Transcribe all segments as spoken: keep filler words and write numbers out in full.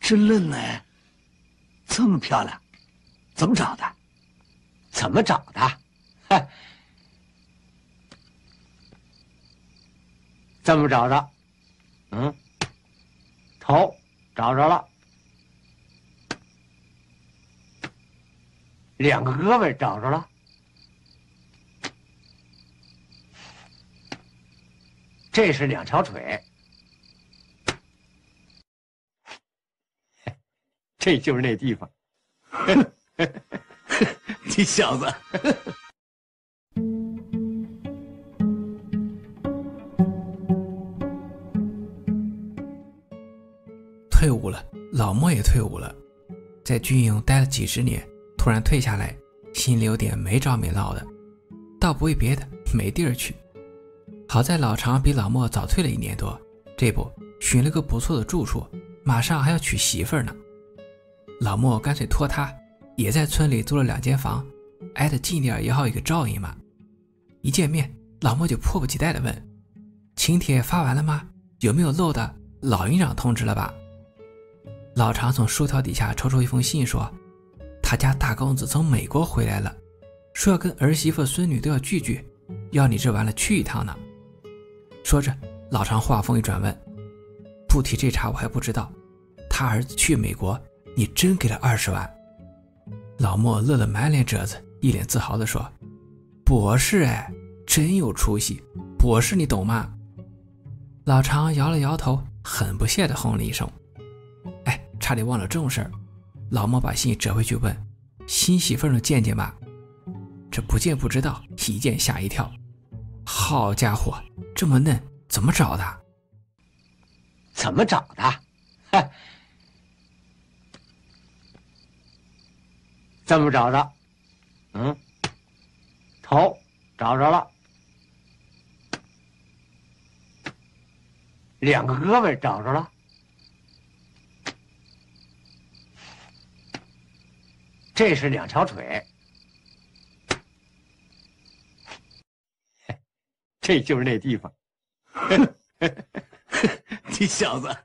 真嫩呢，这么漂亮，怎么找的？ 怎么找的？嗨，这么找着？嗯，头找着了，两个胳膊找着了，这是两条腿，这就是那地方。 你小子！ 退伍了，老莫也退伍了，在军营待了几十年，突然退下来，心里有点没着没落的，倒不为别的，没地儿去。好在老常比老莫早退了一年多，这不寻了个不错的住处，马上还要娶媳妇儿呢。老莫干脆托他，也在村里租了两间房，挨得近点也好一个照应嘛。一见面，老莫就迫不及待地问：请帖发完了吗？有没有漏的？老营长通知了吧？老常从书条底下抽出一封信说，他家大公子从美国回来了，说要跟儿媳妇孙女都要聚聚，要你这完了去一趟呢。说着，老常话锋一转问：不提这茬我还不知道，他儿子去美国，你真给了二十万？老莫乐了满脸褶子，一脸自豪地说：博士哎，真有出息，博士你懂吗？老常摇了摇头，很不屑地哼了一声。哎，差点忘了正事儿。老莫把信折回去问：新媳妇儿能见见吧？这不见不知道，一见吓一跳。好家伙，这么嫩，怎么找的？ 怎么找的？嗨，这么找着？嗯，头找着了，两个胳膊找着了，这是两条腿，这就是那地方。 你小子！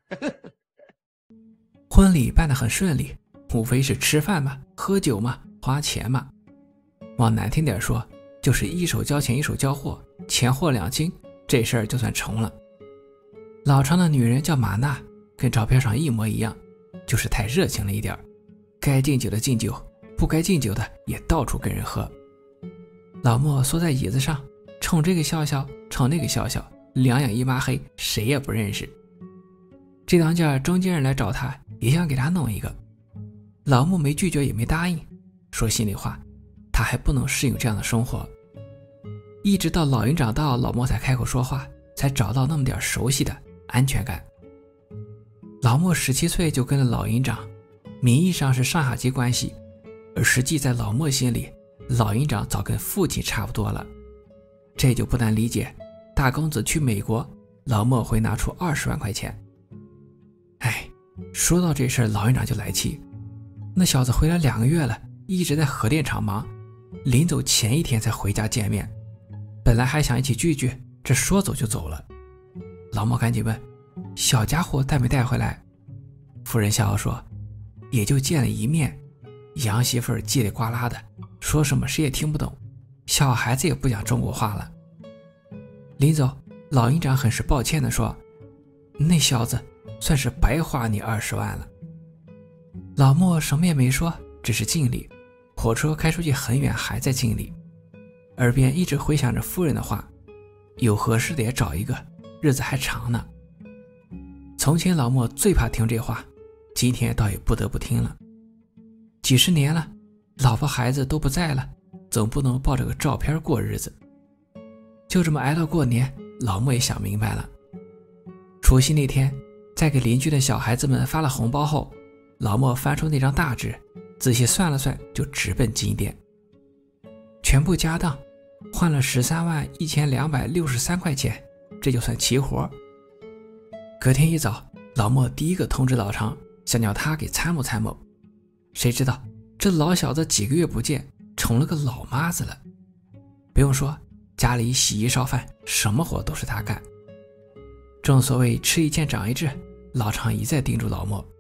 婚礼办得很顺利，无非是吃饭嘛，喝酒嘛，花钱嘛。往难听点说，就是一手交钱一手交货，钱货两清，这事儿就算成了。老常的女人叫马娜，跟照片上一模一样，就是太热情了一点，该敬酒的敬酒，不该敬酒的也到处跟人喝。老莫缩在椅子上，冲这个笑笑，冲那个笑笑，两眼一抹黑，谁也不认识。这当家中间人来找他，也想给他弄一个。老莫没拒绝也没答应，说心里话，他还不能适应这样的生活。一直到老营长到，老莫才开口说话，才找到那么点熟悉的安全感。老莫十七岁就跟了老营长，名义上是上下级关系，而实际在老莫心里，老营长早跟父亲差不多了。这就不难理解，大公子去美国，老莫会拿出二十万块钱。哎，说到这事儿，老营长就来气。那小子回来两个月了，一直在核电厂忙，临走前一天才回家见面。本来还想一起聚聚，这说走就走了。老莫赶紧问：小家伙带没带回来？夫人笑笑说：也就见了一面，洋媳妇儿叽里呱啦的，说什么谁也听不懂，小孩子也不讲中国话了。临走，老营长很是抱歉地说：那小子算是白花你二十万了。老莫什么也没说，只是敬礼。火车开出去很远，还在敬礼，耳边一直回想着夫人的话：有合适的也找一个，日子还长呢。从前老莫最怕听这话，今天倒也不得不听了。几十年了，老婆孩子都不在了，总不能抱着个照片过日子。就这么挨到过年，老莫也想明白了。除夕那天，在给邻居的小孩子们发了红包后，老莫翻出那张大纸，仔细算了算，就直奔金店。全部家当换了十三万一千两百六十三块钱，这就算齐活。隔天一早，老莫第一个通知老常，想叫他给参谋参谋。谁知道这老小子几个月不见，成了个老妈子了。不用说，家里洗衣烧饭，什么活都是他干。正所谓吃一堑长一智，老常一再叮嘱老莫，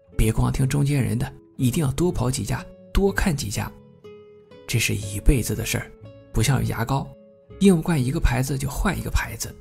别光听中间人的，一定要多跑几家，多看几家。这是一辈子的事儿，不像牙膏，用不惯一个牌子就换一个牌子。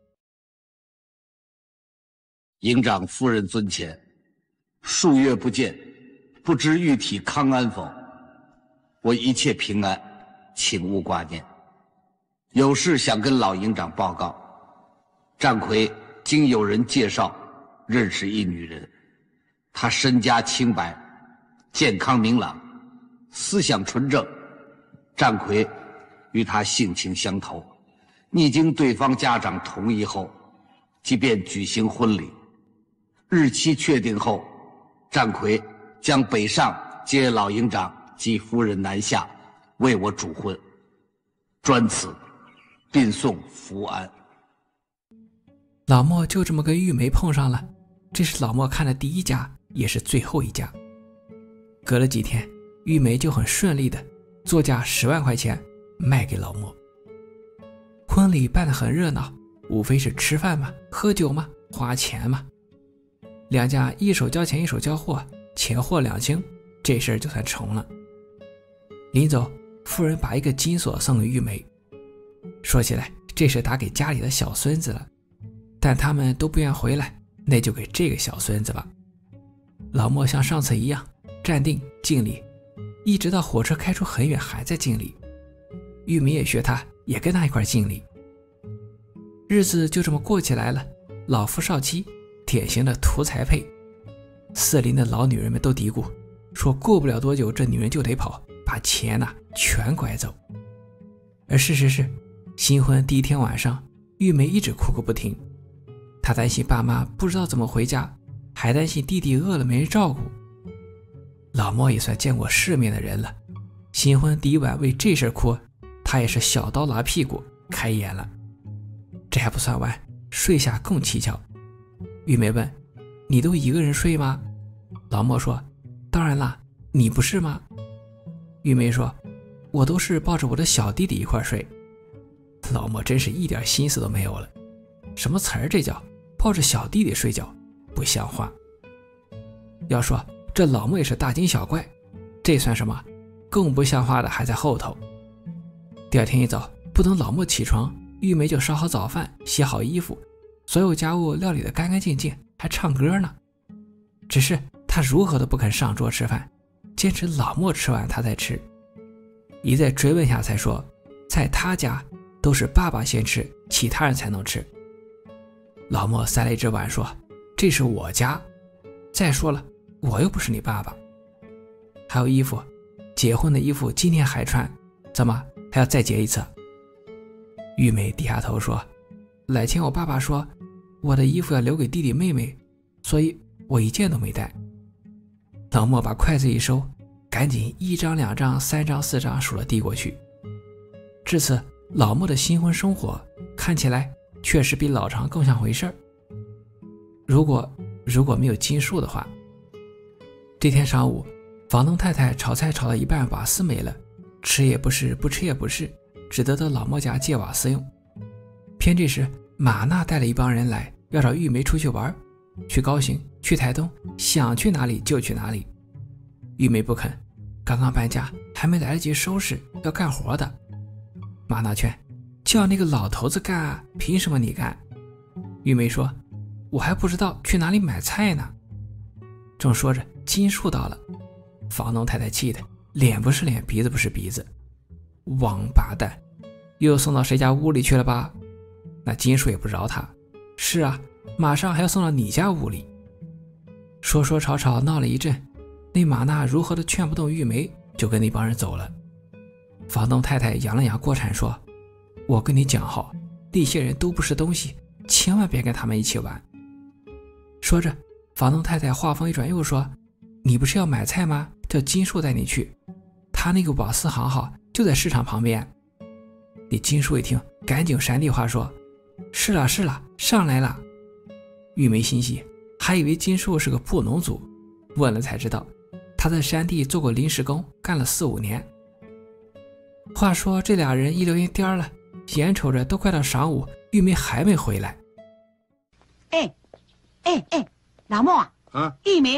营长夫人尊前，数月不见，不知玉体康安否？我一切平安，请勿挂念。有事想跟老营长报告。战魁经有人介绍，认识一女人，她身家清白，健康明朗，思想纯正。战魁与她性情相投，拟经对方家长同意后，即便举行婚礼。日期确定后，战魁将北上接老营长及夫人南下，为我主婚。专此，并送福安。 老莫就这么跟玉梅碰上了，这是老莫看的第一家，也是最后一家。隔了几天，玉梅就很顺利的作价十万块钱卖给老莫。婚礼办得很热闹，无非是吃饭嘛，喝酒嘛，花钱嘛。两家一手交钱一手交货，钱货两清，这事儿就算成了。临走，夫人把一个金锁送给玉梅，说起来这是打给家里的小孙子了，但他们都不愿回来，那就给这个小孙子吧。老莫像上次一样站定敬礼，一直到火车开出很远还在敬礼。玉梅也学他，也跟他一块敬礼。日子就这么过起来了，老夫少妻，典型的图财配。四邻的老女人们都嘀咕说，过不了多久这女人就得跑，把钱呐、啊、全拐走。而事实是，新婚第一天晚上，玉梅一直哭个不停。她担心爸妈不知道怎么回家，还担心弟弟饿了没人照顾。老莫也算见过世面的人了，新婚第一晚为这事哭，他也是小刀拉屁股开眼了。这还不算完，睡下更蹊跷。玉梅问，你都一个人睡吗？老莫说，当然啦，你不是吗？玉梅说，我都是抱着我的小弟弟一块睡。老莫真是一点心思都没有了，什么词儿这叫抱着小弟弟睡觉，不像话。要说这老莫也是大惊小怪，这算什么？更不像话的还在后头。第二天一早，不等老莫起床，玉梅就烧好早饭，洗好衣服，所有家务料理得干干净净，还唱歌呢。只是她如何都不肯上桌吃饭，坚持老莫吃完她再吃。一再追问下才说，在他家都是爸爸先吃，其他人才能吃。老莫塞了一只碗说，这是我家，再说了，我又不是你爸爸。还有衣服，结婚的衣服今天还穿，怎么还要再结一次？玉梅低下头说，来前我爸爸说我的衣服要留给弟弟妹妹，所以我一件都没带。老莫把筷子一收，赶紧一张两张三张四张数了递过去。至此，老莫的新婚生活看起来确实比老常更像回事儿。如果如果没有金树的话。这天上午，房东太太炒菜炒到一半，瓦斯没了，吃也不是，不吃也不是，只得到老莫家借瓦斯用。偏这时，马娜带了一帮人来，要找玉梅出去玩，去高雄，去台东，想去哪里就去哪里。玉梅不肯，刚刚搬家，还没来得及收拾，要干活的。马娜劝，叫那个老头子干啊，凭什么你干？玉梅说，我还不知道去哪里买菜呢。正说着，金树到了，房东太太气的脸不是脸，鼻子不是鼻子，王八蛋，又送到谁家屋里去了吧？那金树也不饶他，是啊，马上还要送到你家屋里。说说吵吵闹了一阵，那马娜如何都劝不动玉梅，就跟那帮人走了。房东太太扬了扬锅铲说，我跟你讲好，那些人都不是东西，千万别跟他们一起玩。说着，房东太太话锋一转又说，你不是要买菜吗？叫金树带你去，他那个瓦斯行好，就在市场旁边。你金树一听，赶紧山地话说，是了是了，上来了。玉梅心细，还以为金树是个布农族，问了才知道，他在山地做过临时工，干了四五年。话说这俩人一溜烟颠了，眼瞅着都快到晌午，玉梅还没回来。 哎哎哎，老莫啊， 啊， 玉梅哦，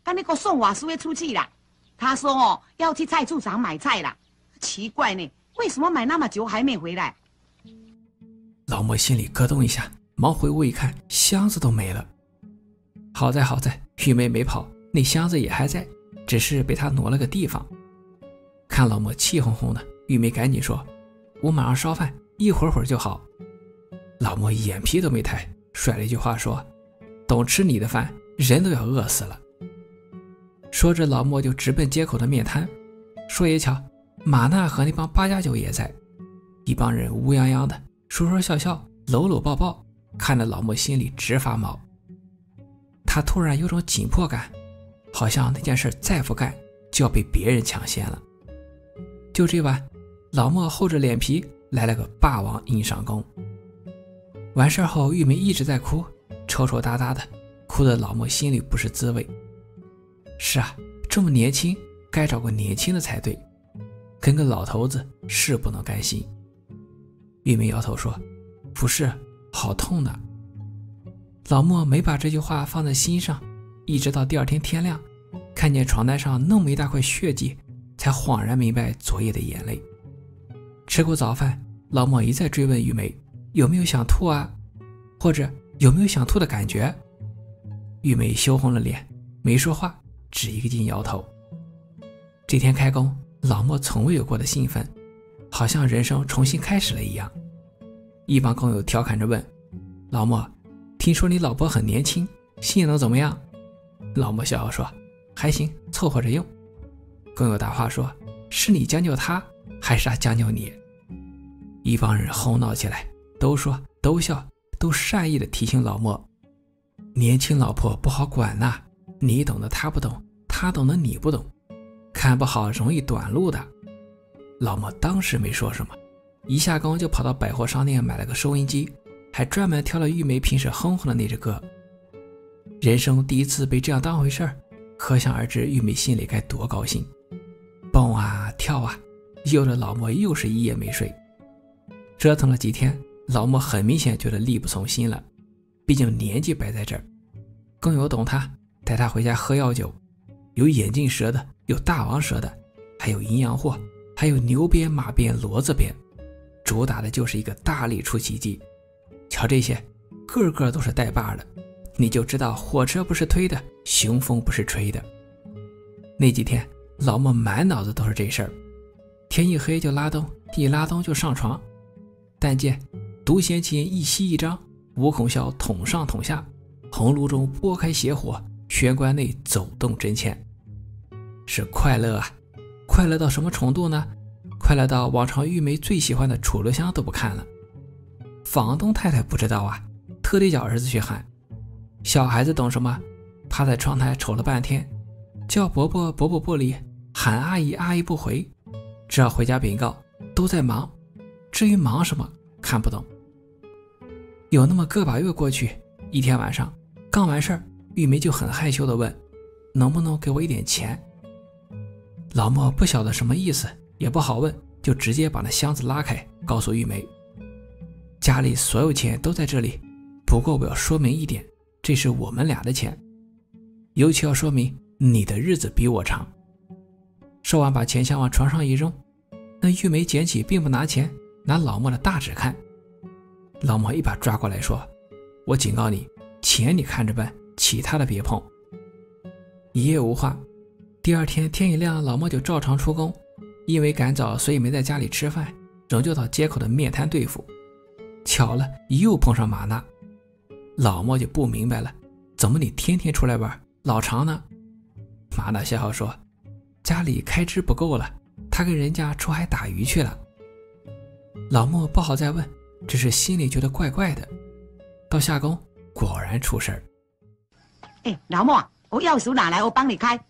跟那个送瓦斯会出去了。他说哦，要去菜市场买菜了。奇怪呢，为什么买那么久还没回来？ 老莫心里咯噔一下，忙回屋一看，箱子都没了。好在好在玉梅没跑，那箱子也还在，只是被他挪了个地方。看老莫气哄哄的，玉梅赶紧说：“我马上烧饭，一会儿会儿就好。”老莫眼皮都没抬，甩了一句话说：“懂吃你的饭，人都要饿死了。”说着，老莫就直奔街口的面摊。说也巧，马娜和那帮八加九也在，一帮人乌泱泱的，说说笑笑，搂搂抱抱，看得老莫心里直发毛。他突然有种紧迫感，好像那件事再不干就要被别人抢先了。就这晚，老莫厚着脸皮来了个霸王硬上弓。完事后，玉梅一直在哭，抽抽搭搭的，哭得老莫心里不是滋味。是啊，这么年轻，该找个年轻的才对，跟个老头子是不能甘心。玉梅摇头说：“不是，好痛呢。”老莫没把这句话放在心上，一直到第二天天亮，看见床单上那么一大块血迹，才恍然明白昨夜的眼泪。吃过早饭，老莫一再追问玉梅有没有想吐啊，或者有没有想吐的感觉。玉梅羞红了脸，没说话，只一个劲摇头。这天开工，老莫从未有过的兴奋，好像人生重新开始了一样。一帮工友调侃着问：“老莫，听说你老婆很年轻，性能怎么样？”老莫笑笑说：“还行，凑合着用。”工友搭话说：“是你将就他，还是他将就你？”一帮人哄闹起来，都说都笑，都善意的提醒老莫：“年轻老婆不好管呐，你懂得他不懂，他懂得你不懂，看不好容易短路的。”老莫当时没说什么，一下工就跑到百货商店买了个收音机，还专门挑了玉梅平时哼哼的那支歌。人生第一次被这样当回事儿，可想而知玉梅心里该多高兴。蹦啊跳啊，悠着老莫又是一夜没睡。折腾了几天，老莫很明显觉得力不从心了，毕竟年纪摆在这儿。工友懂他，带他回家喝药酒，有眼镜蛇的，有大王蛇的，还有阴阳货，还有牛鞭马鞭骡子鞭，主打的就是一个大力出奇迹。瞧这些，个个都是带把的，你就知道火车不是推的，雄风不是吹的。那几天老莫满脑子都是这事儿，天一黑就拉灯，一拉灯就上床。但见独弦琴一息一张，五孔箫捅上捅下，红炉中拨开邪火，玄关内走动真钱。是快乐啊，快乐到什么程度呢？快乐到往常玉梅最喜欢的楚留香都不看了。房东太太不知道啊，特地叫儿子去喊。小孩子懂什么？趴在窗台瞅了半天，叫伯伯伯伯不理，喊阿姨阿姨不回，只好回家禀告都在忙。至于忙什么，看不懂。有那么个把月过去，一天晚上刚完事儿，玉梅就很害羞地问：“能不能给我一点钱？”老莫不晓得什么意思，也不好问，就直接把那箱子拉开，告诉玉梅：“家里所有钱都在这里，不过我要说明一点，这是我们俩的钱，尤其要说明你的日子比我长。”说完把钱箱往床上一扔，那玉梅捡起并不拿钱，拿老莫的大纸看。老莫一把抓过来说：“我警告你，钱你看着办，其他的别碰。”一夜无话。第二天天一亮，老莫就照常出工，因为赶早所以没在家里吃饭，仍旧到街口的面摊对付。巧了，又碰上马娜。老莫就不明白了，怎么你天天出来玩，老常呢？马娜笑笑说：“家里开支不够了，他跟人家出海打鱼去了。”老莫不好再问，只是心里觉得怪怪的。到下工果然出事儿。 哎，老莫，我钥匙拿来，我帮你开。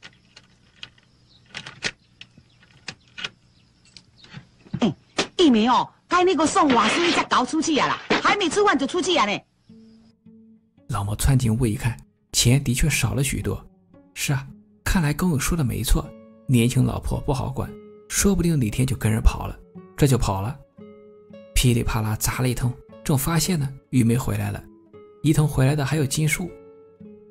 哎，玉梅哦，该那个送瓦斯一下搞出去呀啦，还没吃饭就出去呀呢。 老莫窜进屋一看，钱的确少了许多。是啊，看来工友说的没错，年轻老婆不好管，说不定哪天就跟人跑了。这就跑了，噼里啪啦砸了一通，正发现呢，玉梅回来了，一同回来的还有金树。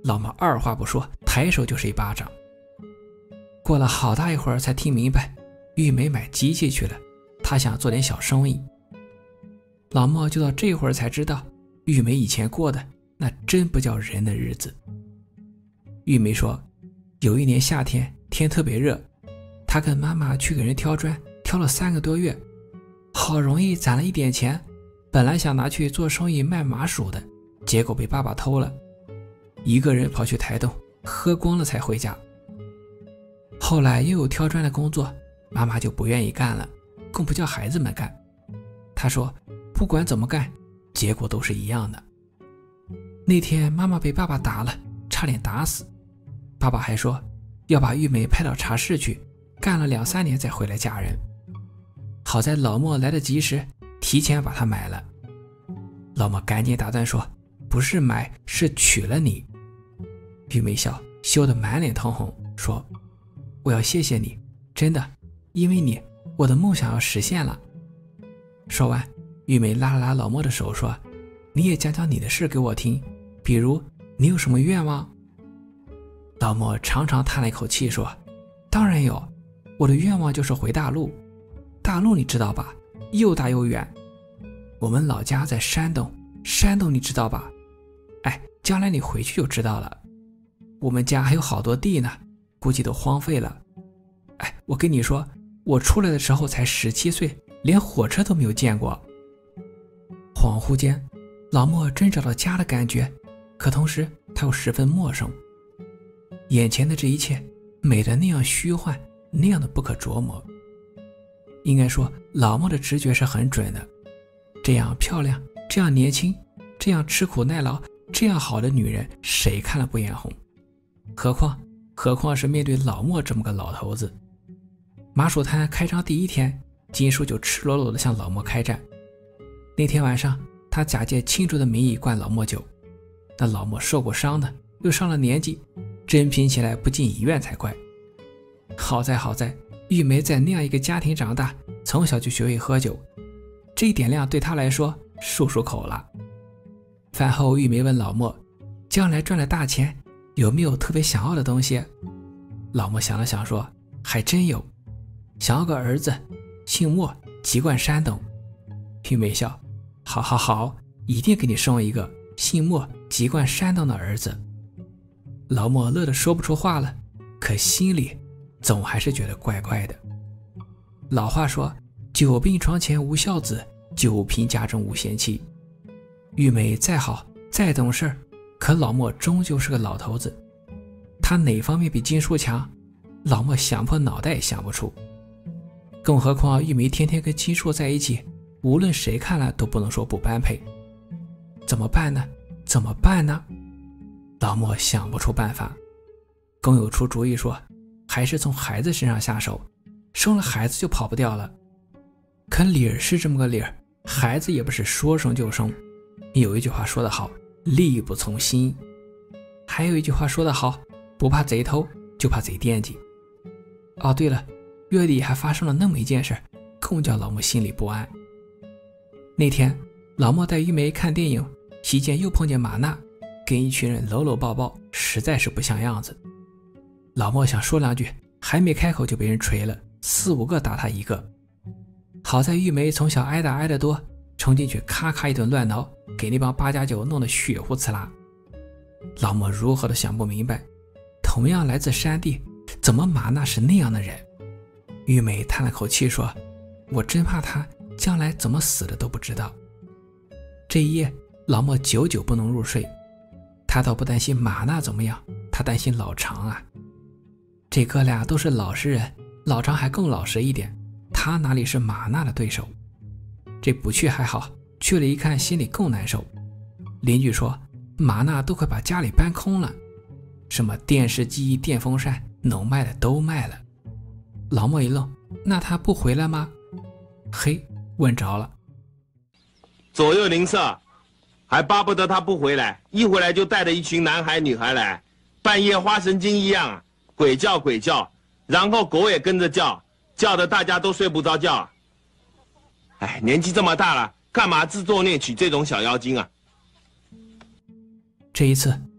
老莫二话不说，抬手就是一巴掌。过了好大一会儿才听明白，玉梅买机器去了，她想做点小生意。老莫就到这会儿才知道，玉梅以前过的那真不叫人的日子。玉梅说，有一年夏天天特别热，她跟妈妈去给人挑砖，挑了三个多月，好容易攒了一点钱，本来想拿去做生意卖麻薯的，结果被爸爸偷了，一个人跑去台东喝光了才回家。后来又有挑砖的工作，妈妈就不愿意干了，更不叫孩子们干。她说不管怎么干，结果都是一样的。那天妈妈被爸爸打了，差点打死，爸爸还说要把玉梅派到茶室去，干了两三年再回来嫁人。好在老莫来得及时，提前把她买了。老莫赶紧打断说，不是买，是娶了你。玉梅笑，羞得满脸通红，说我要谢谢你，真的，因为你，我的梦想要实现了。说完，玉梅拉了拉老莫的手说，你也讲讲你的事给我听，比如你有什么愿望？老莫长长叹了一口气说，当然有，我的愿望就是回大陆。大陆你知道吧，又大又远。我们老家在山东，山东你知道吧？哎，将来你回去就知道了。我们家还有好多地呢，估计都荒废了。哎，我跟你说，我出来的时候才十七岁，连火车都没有见过。恍惚间，老莫真找到家的感觉，可同时他又十分陌生。眼前的这一切美得那样虚幻，那样的不可琢磨。应该说老莫的直觉是很准的，这样漂亮，这样年轻，这样吃苦耐劳，这样好的女人，谁看了不眼红？何况何况是面对老莫这么个老头子。麻薯摊开张第一天，金叔就赤裸裸地向老莫开战。那天晚上，他假借庆祝的名义灌老莫酒，那老莫受过伤的，又上了年纪，真拼起来不进医院才怪。好在好在玉梅在那样一个家庭长大，从小就学会喝酒，这一点量对他来说漱漱口了。饭后玉梅问老莫，将来赚了大钱，有没有特别想要的东西？老莫想了想说，还真有，想要个儿子，姓莫，籍贯山东。玉梅笑，好好好，一定给你生一个姓莫，籍贯山东的儿子。老莫乐得说不出话了，可心里总还是觉得怪怪的。老话说，久病床前无孝子，久贫家中无贤妻。玉梅再好再懂事，可老莫终究是个老头子，他哪方面比金叔强，老莫想破脑袋也想不出。更何况玉梅天天跟金叔在一起，无论谁看了都不能说不般配。怎么办呢？怎么办呢？老莫想不出办法，更有出主意说，还是从孩子身上下手，生了孩子就跑不掉了。可理儿是这么个理儿，孩子也不是说生就生。有一句话说得好，力不从心。还有一句话说得好，不怕贼偷，就怕贼惦记。哦，对了，月底还发生了那么一件事，更叫老莫心里不安。那天老莫带玉梅看电影，席间又碰见马娜，跟一群人搂搂抱抱，实在是不像样子。老莫想说两句，还没开口就被人锤了，四五个打他一个。好在玉梅从小挨打挨得多，冲进去咔咔一顿乱挠，给那帮八加九弄得血呼呲啦。老莫如何都想不明白，同样来自山地，怎么马娜是那样的人？玉梅叹了口气说，我真怕他将来怎么死的都不知道。这一夜老莫久久不能入睡，他倒不担心马娜怎么样，他担心老常啊。这哥俩都是老实人，老常还更老实一点，他哪里是马娜的对手？这不去还好，去了一看心里更难受。邻居说马娜都快把家里搬空了，什么电视机、电风扇能卖的都卖了。老莫一愣，那他不回来吗？嘿，问着了。 左右邻舍还巴不得他不回来，一回来就带着一群男孩女孩来，半夜花神经一样，鬼叫鬼叫，然后狗也跟着叫，叫得大家都睡不着觉。哎，年纪这么大了，干嘛自作孽娶这种小妖精啊？ 这一次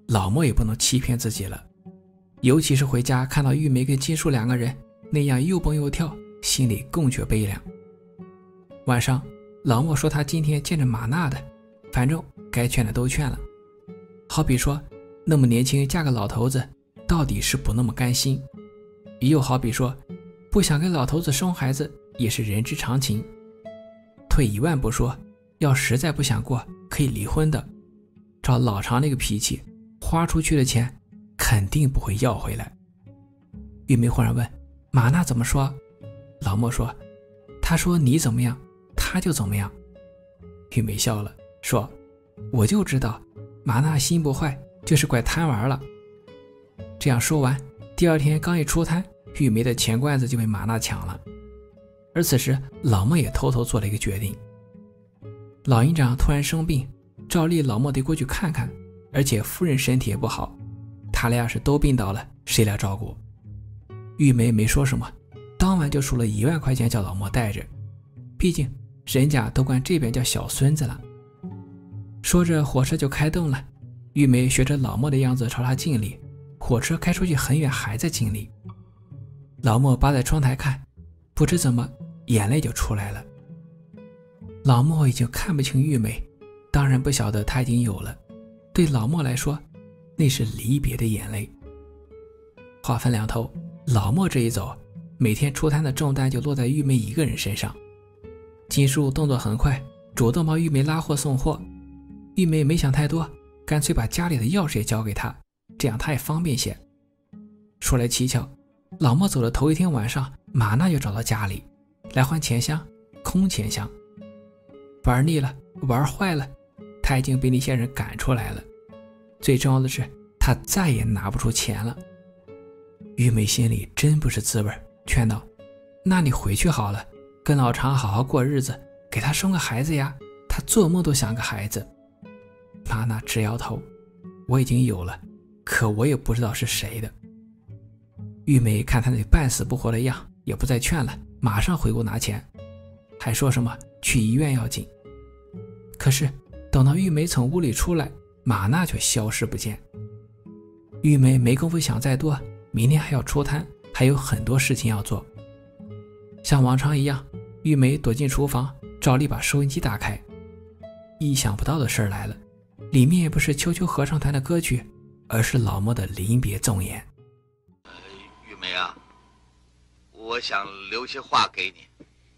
老莫也不能欺骗自己了，尤其是回家看到玉梅跟金树两个人那样又蹦又跳，心里更觉悲凉。晚上老莫说他今天见着马娜的，反正该劝的都劝了，好比说那么年轻嫁个老头子到底是不那么甘心，又好比说不想给老头子生孩子也是人之常情。退一万步说，要实在不想过可以离婚的，照老常那个脾气，花出去的钱肯定不会要回来。玉梅忽然问马娜怎么说，老莫说他说你怎么样他就怎么样。玉梅笑了说我就知道马娜心不坏，就是怪贪玩了。这样说完，第二天刚一出摊，玉梅的钱罐子就被马娜抢了。而此时老莫也偷偷做了一个决定，老营长突然生病，照例老莫得过去看看，而且夫人身体也不好，他俩要是都病倒了谁来照顾。玉梅没说什么，当晚就数了一万块钱叫老莫带着，毕竟人家都管这边叫小孙子了。说着火车就开动了，玉梅学着老莫的样子朝他敬礼，火车开出去很远还在敬礼。老莫扒在窗台看，不知怎么眼泪就出来了。老莫已经看不清玉梅，当然不晓得他已经有了，对老莫来说那是离别的眼泪。话分两头，老莫这一走，每天出摊的重担就落在玉梅一个人身上。金树动作很快，主动帮玉梅拉货送货，玉梅没想太多，干脆把家里的钥匙也交给他，这样他也方便些。说来蹊跷，老莫走的头一天晚上，马娜就找到家里来还钱箱，空钱箱。玩腻了，玩坏了，他已经被那些人赶出来了。最重要的是，他再也拿不出钱了。玉梅心里真不是滋味，劝道：那你回去好了，跟老常好好过日子，给他生个孩子呀，他做梦都想个孩子。马娜直摇头，我已经有了，可我也不知道是谁的。玉梅看他那半死不活的样，也不再劝了，马上回屋拿钱，还说什么去医院要紧。可是等到玉梅从屋里出来，马娜却消失不见。玉梅没工夫想再多，明天还要出摊，还有很多事情要做。像往常一样，玉梅躲进厨房，照例把收音机打开。意想不到的事儿来了，里面也不是秋秋合唱团的歌曲，而是老莫的临别赠言。 呃，玉梅啊，我想留些话给你。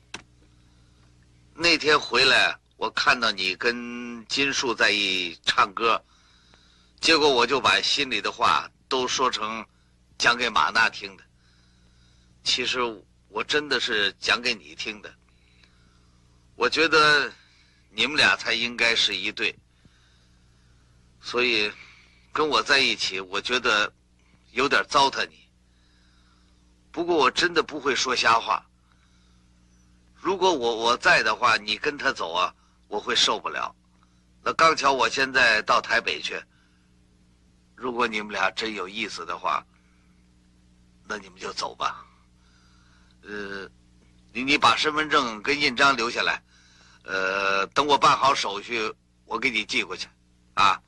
那天回来，我看到你跟金树在一唱歌，结果我就把心里的话都说成讲给马娜听的。其实我真的是讲给你听的。我觉得你们俩才应该是一对，所以跟我在一起，我觉得有点糟蹋你。不过我真的不会说瞎话。如果我我在的话，你跟他走啊，我会受不了。那刚巧我现在到台北去，如果你们俩真有意思的话，那你们就走吧。呃，你你把身份证跟印章留下来，呃，等我办好手续，我给你寄过去，啊，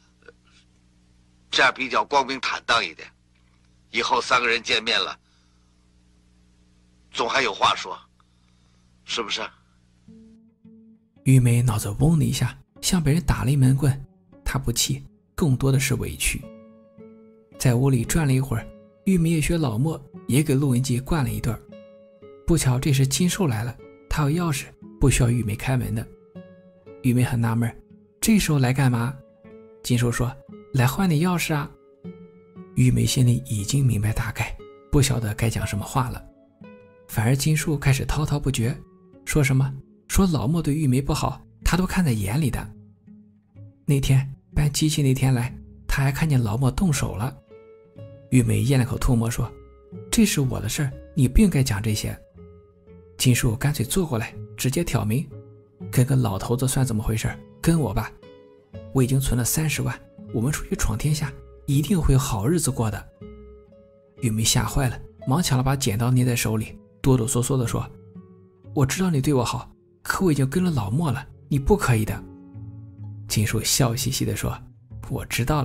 这样比较光明坦荡一点。以后三个人见面了，总还有话说，是不是？ 玉梅脑子嗡的一下，像被人打了一闷棍，她不气，更多的是委屈。在屋里转了一会儿，玉梅也学老莫，也给录音机灌了一段。不巧这时金树来了，他有钥匙，不需要玉梅开门的。玉梅很纳闷，这时候来干嘛？金树说：来换你钥匙啊。玉梅心里已经明白大概，不晓得该讲什么话了。反而金树开始滔滔不绝，说什么说老莫对玉梅不好，他都看在眼里的。那天搬机器那天来，他还看见老莫动手了。玉梅咽了口唾沫说：这是我的事儿，你不应该讲这些。金树干脆坐过来，直接挑明：跟个老头子算怎么回事？跟我吧，我已经存了三十万，我们出去闯天下，一定会有好日子过的。玉梅吓坏了，忙抢了把剪刀捏在手里，哆哆嗦嗦地说：我知道你对我好，可我已经跟了老莫了，你不可以的。金树笑嘻嘻地说：我知道了，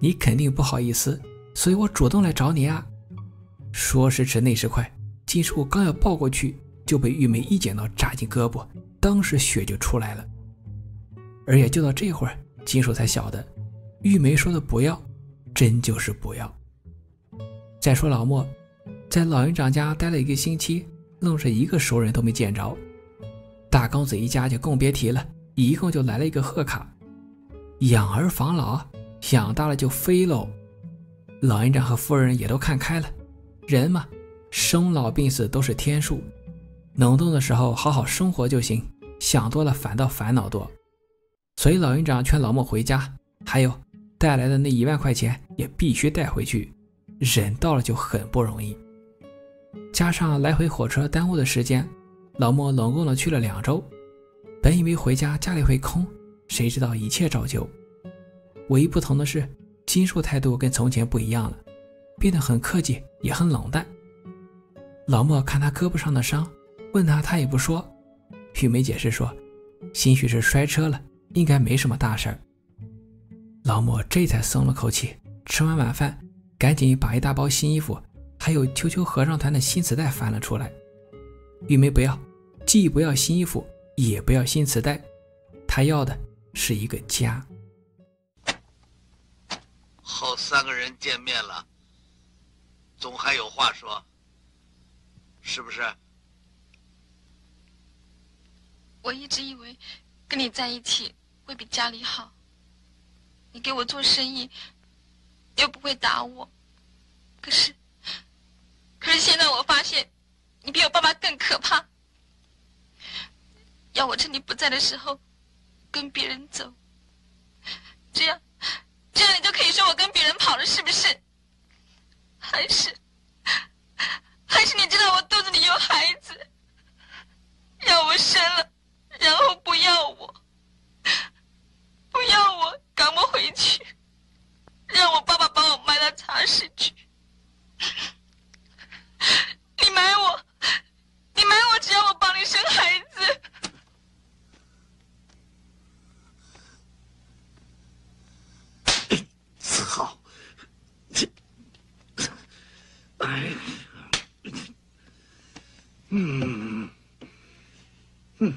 你肯定不好意思，所以我主动来找你啊。说时迟那时快，金树刚要抱过去，就被玉梅一剪刀扎进胳膊，当时血就出来了。而也就到这会儿，金树才晓得玉梅说的不要真就是不要。再说老莫在老营长家待了一个星期，愣是一个熟人都没见着。大刚子一家就更别提了，一共就来了一个贺卡。养儿防老，养大了就飞喽。老营长和夫人也都看开了，人嘛，生老病死都是天数，能动的时候好好生活就行，想多了反倒烦恼多。所以老营长劝老莫回家，还有带来的那一万块钱也必须带回去，人到了就很不容易。加上来回火车耽误的时间，老莫拢共的去了两周。本以为回家家里会空，谁知道一切照旧。唯一不同的是，金树态度跟从前不一样了，变得很客气，也很冷淡。老莫看他胳膊上的伤，问他他也不说。玉梅解释说，兴许是摔车了，应该没什么大事儿。老莫这才松了口气，吃完晚饭赶紧把一大包新衣服还有秋秋合唱团的新磁带翻了出来。玉梅不要，既不要新衣服也不要新磁带，她要的是一个家。 后三个人见面了，总还有话说，是不是？ 我一直以为跟你在一起会比家里好，你给我做生意又不会打我，可是可是现在我发现你比我爸爸更可怕，要我趁你不在的时候跟别人走，这样这样你就可以说我跟别人跑了，是不是？还是还是你知道我肚子里有孩子，要我生了然后不要我，不要我赶我回去，让我爸爸把我卖到茶室去。你买我，你买我，只要我帮你生孩子。 四号，哎，嗯嗯。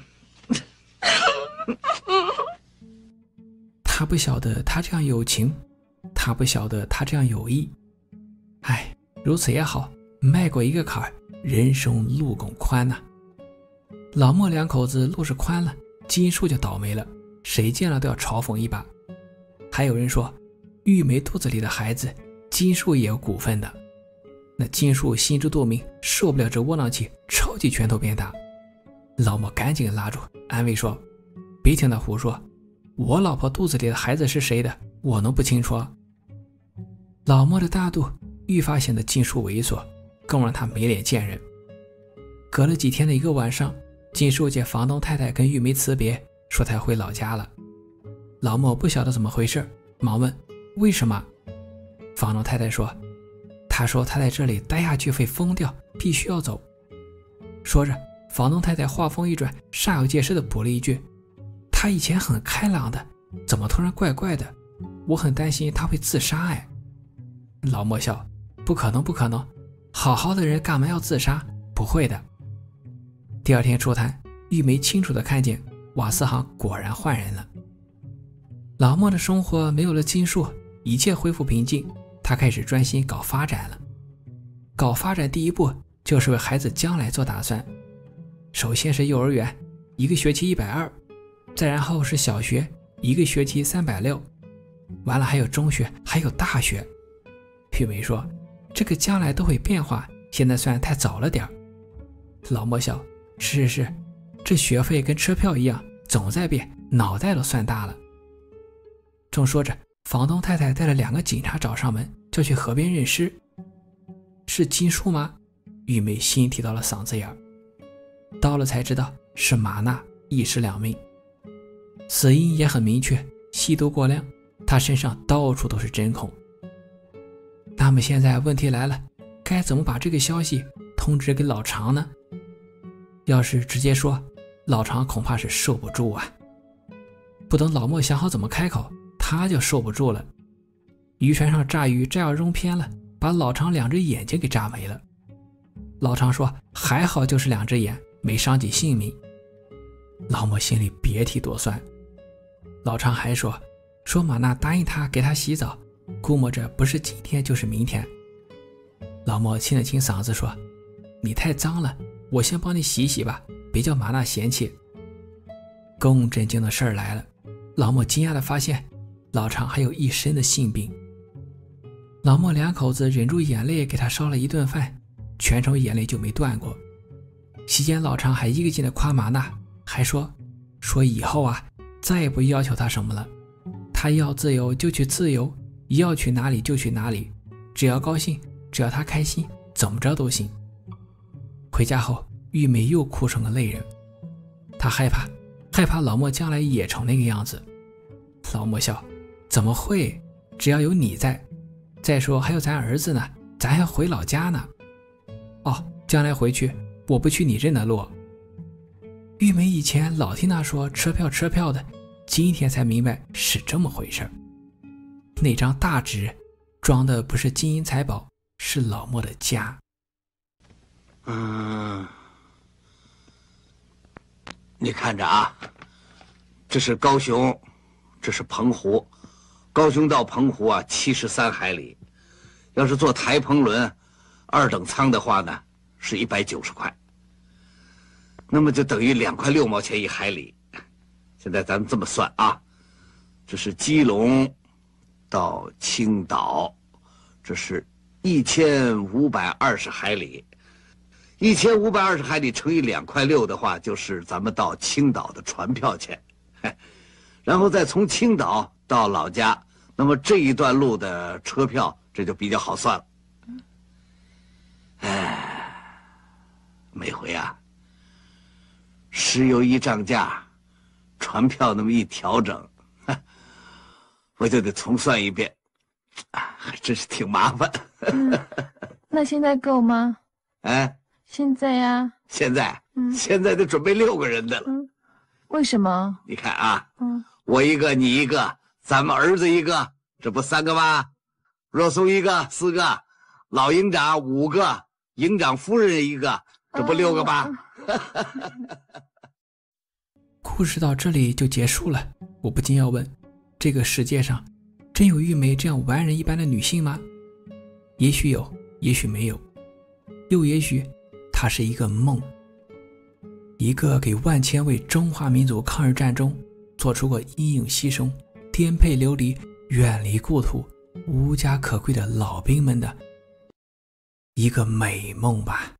他不晓得他这样有情，他不晓得他这样有意。哎，如此也好，迈过一个坎儿，人生路更宽呐、啊。老莫两口子路是宽了，金树就倒霉了，谁见了都要嘲讽一把。还有人说，玉梅肚子里的孩子，金树也有股份的。那金树心知肚明，受不了这窝囊气，抄起拳头便打。老莫赶紧拉住，安慰说：“别听他胡说，我老婆肚子里的孩子是谁的，我能不清楚啊？”老莫的大度愈发显得金树猥琐，更让他没脸见人。隔了几天的一个晚上，金树见房东太太跟玉梅辞别，说她回老家了。老莫不晓得怎么回事，忙问为什么。房东太太说：“她说她在这里待下去会疯掉，必须要走。”说着，房东太太话锋一转，煞有介事地补了一句：“她以前很开朗的，怎么突然怪怪的？我很担心她会自杀。”哎，老莫笑：“不可能，不可能，好好的人干嘛要自杀？不会的。”第二天出摊，玉梅清楚地看见瓦斯行果然换人了。老莫的生活没有了金树，一切恢复平静，他开始专心搞发展了。搞发展第一步就是为孩子将来做打算。首先是幼儿园，一个学期一百二，再然后是小学，一个学期三百六，完了还有中学，还有大学。玉梅说：“这个将来都会变化，现在算太早了点。”老莫笑：“是是是，这学费跟车票一样，总在变，脑袋都算大了。”正说着，房东太太带了两个警察找上门，就去河边认尸。是金树吗？玉梅心提到了嗓子眼儿。到了才知道是马娜，一尸两命。死因也很明确，吸毒过量，她身上到处都是针孔。那么现在问题来了，该怎么把这个消息通知给老常呢？要是直接说，老常恐怕是受不住啊。不等老莫想好怎么开口，他就受不住了。 渔船上炸鱼炸药扔偏了，把老常两只眼睛给炸没了。老常说还好就是两只眼，没伤及性命。老莫心里别提多酸。老常还说说马娜答应他给他洗澡，估摸着不是今天就是明天。老莫清了清嗓子说，你太脏了，我先帮你洗洗吧，别叫马娜嫌弃。更震惊的事儿来了，老莫惊讶地发现老常还有一身的性病。老莫两口子忍住眼泪给他烧了一顿饭，全程眼泪就没断过。席间老常还一个劲地夸马娜，还说说以后啊再也不要求他什么了，他要自由就去自由，要去哪里就去哪里，只要高兴，只要他开心，怎么着都行。回家后玉梅又哭成了泪人，她害怕害怕老莫将来也成那个样子。老莫笑，怎么会，只要有你在，再说还有咱儿子呢，咱还要回老家呢。哦，将来回去我不去你认的路。玉梅以前老听他说车票车票的，今天才明白是这么回事。那张大纸装的不是金银财宝，是老莫的家。 嗯，你看着啊，这是高雄，这是澎湖，高雄到澎湖啊七十三海里，要是坐台澎轮二等舱的话呢，是一百九十块，那么就等于两块六毛钱一海里。现在咱们这么算啊，这是基隆到青岛，这是一千五百二十海里。一千五百二十海里乘以两块六的话，就是咱们到青岛的船票钱，然后再从青岛到老家，那么这一段路的车票这就比较好算了。哎，每回啊，石油一涨价，船票那么一调整，我就得重算一遍，还真是挺麻烦。 嗯，那现在够吗？ 哎。 现在呀， 现在， 嗯， 现在得准备六个人的了。 嗯，为什么？ 你看啊， 嗯， 我一个，你一个，咱们儿子一个，这不三个吗？若松一个，四个，老营长五个，营长夫人一个，这不六个吗？ 嗯、 故事到这里就结束了。我不禁要问，这个世界上真有玉梅这样完人一般的女性吗？也许有，也许没有，又也许它是一个梦，一个给万千位中华民族抗日战中做出过英勇牺牲、颠沛流离、远离故土、无家可归的老兵们的一个美梦吧。